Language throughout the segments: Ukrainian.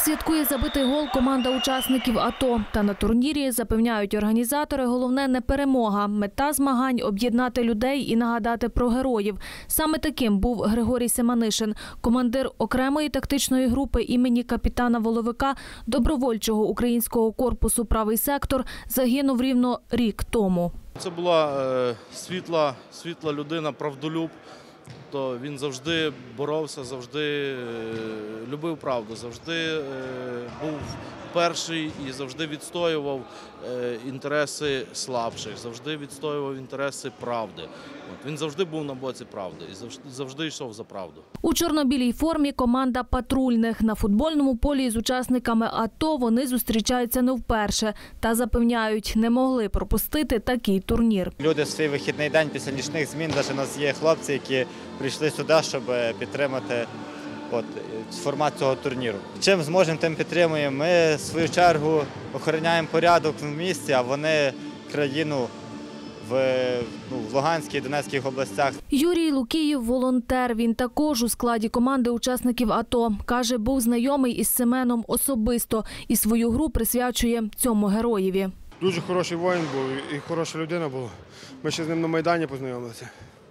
святкує забитий гол команда учасників АТО. Та на турнірі, запевняють організатори, головне не перемога. Мета змагань – об'єднати людей і нагадати про героїв. Саме таким був Григорій Семанишин, командир окремої тактичної групи імені капітана Воловика добровольчого українського корпусу «Правий сектор», загинув рівно рік тому. Це була світла людина, правдолюб. То він завжди боровся, завжди любив правду, завжди був перший і завжди відстоював інтереси слабших, завжди відстоював інтереси правди. Він завжди був на боці правди і завжди йшов за правду. У чорно-білій формі команда патрульних. На футбольному полі з учасниками АТО вони зустрічаються не вперше. Та запевняють, не могли пропустити такий турнір. Люди в свій вихідний день після нічних змін, навіть у нас є хлопці, які прийшли сюди, щоб підтримати формат цього турніру. Чим зможемо, тим підтримуємо. Ми, в свою чергу, охороняємо порядок в місті, а вони країну в Луганській і Донецькій областях. Юрій Лукіїв – волонтер. Він також у складі команди учасників АТО. Каже, був знайомий із Семеном особисто і свою гру присвячує цьому героєві. Дуже хороший воїн був і хороша людина була. Ми ще з ним на Майдані познайомилися.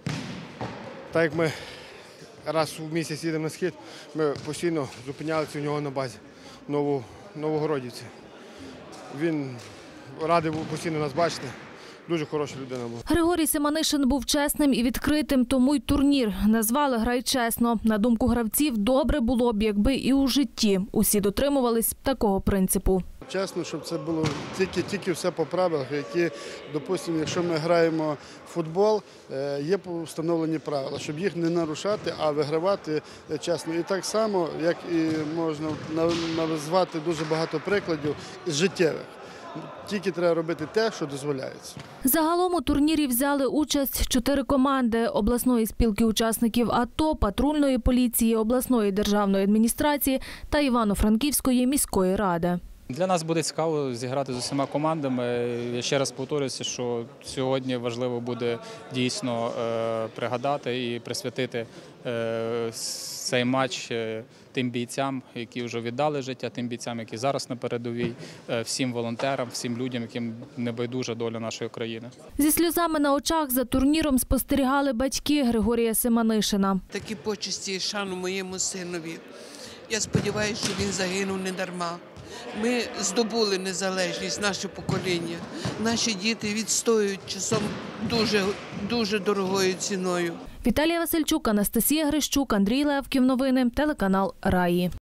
Так як ми раз у місяць їдемо на схід, ми постійно зупинялися у нього на базі в Новогородівці. Він радий був постійно нас бачити. Дуже хороша людина була. Григорій Семанишин був чесним і відкритим, тому й турнір назвали «Грай чесно». На думку гравців, добре було б, якби і у житті усі дотримувались такого принципу. Чесно, щоб це було тільки все по правилах, які, допустимо, якщо ми граємо в футбол, є встановлені правила, щоб їх не нарушати, а вигравати чесно. І так само, як і можна назвати дуже багато прикладів життєвих. Тільки треба робити те, що дозволяється. Загалом у турнірі взяли участь 4 команди – обласної спілки учасників АТО, патрульної поліції, обласної державної адміністрації та Івано-Франківської міської ради. Для нас буде цікаво зіграти з усіма командами. Я ще раз повторююся, що сьогодні важливо буде дійсно пригадати і присвятити цей матч тим бійцям, які вже віддали життя, тим бійцям, які зараз на передовій, всім волонтерам, всім людям, яким небайдужа доля нашої країни. Зі сльозами на очах за турніром спостерігали батьки Григорія Семанишина. Такі почесті і шану моєму синові. Я сподіваюся, що він загинув не дарма. Ми здобули незалежність, наше покоління. Наші діти відстоюють часом дуже дорогою ціною. Віталія Васильчук, Анастасія Грищук, Андрій Левків. Новини. Телеканал «Раї».